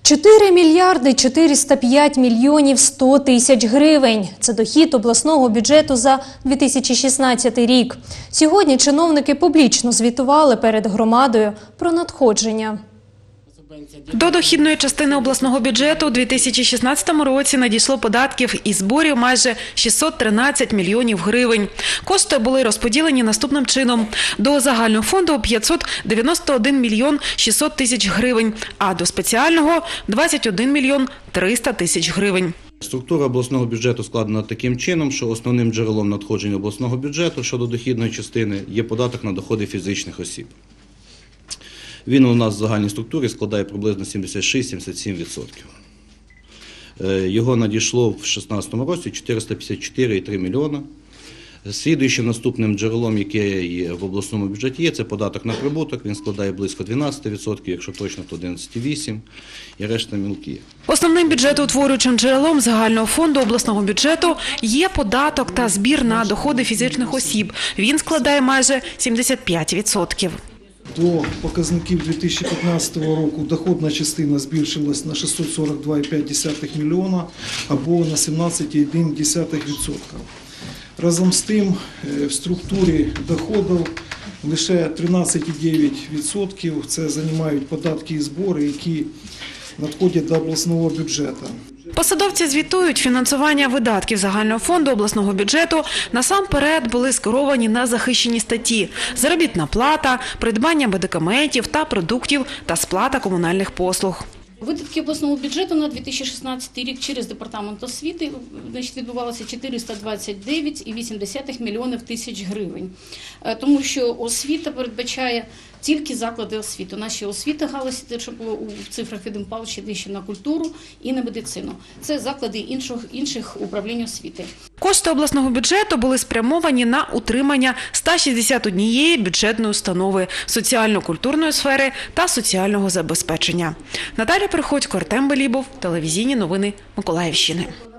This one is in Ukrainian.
4 мільярди 405 мільйонів 100 тисяч гривень. Це дохід обласного бюджету за 2016 рік. Сьогодні чиновники публічно звітували перед громадою про надходження. До дохідної частини обласного бюджету у 2016 році надійшло податків і зборів майже 613 мільйонів гривень. Кошти були розподілені наступним чином. До загального фонду – 591 мільйон 600 тисяч гривень, а до спеціального – 21 мільйон 300 тисяч гривень. Структура обласного бюджету складена таким чином, що основним джерелом надходжень обласного бюджету щодо дохідної частини є податок на доходи фізичних осіб. Він у нас в загальній структурі складає приблизно 76-77%. Його надійшло в 2016 році 454,3 мільйона. Слідуючим наступним джерелом, яке є в обласному бюджеті, є це податок на прибуток. Він складає близько 12%, якщо точно, то 11,8%, і решта мілкі. Основним бюджетоутворюючим джерелом загального фонду обласного бюджету є податок та збір на доходи фізичних осіб. Він складає майже 75%. До показників 2015 року доходна частина збільшилась на 642,5 мільйона або на 17,1%. Разом з тим в структурі доходів лише 13,9% це займають податки і збори, які надходять до обласного бюджету. Посадовці звітують, фінансування видатків загального фонду обласного бюджету насамперед були скеровані на захищені статті – заробітна плата, придбання медикаментів та продуктів та сплата комунальних послуг. Видатки обласного бюджету на 2016 рік через Департамент освіти відбувалося 429,8 мільйонів тисяч гривень. Тому що освіта передбачає тільки заклади освіти. Наші освіти галузі, щоб у цифрах Вадим Павлович йде на культуру і на медицину. Це заклади інших управлінь освіти. Кошти обласного бюджету були спрямовані на утримання 161 бюджетної установи соціально-культурної сфери та соціального забезпечення. Наталя Приходько, Артем Белібов, телевізійні новини Миколаївщини.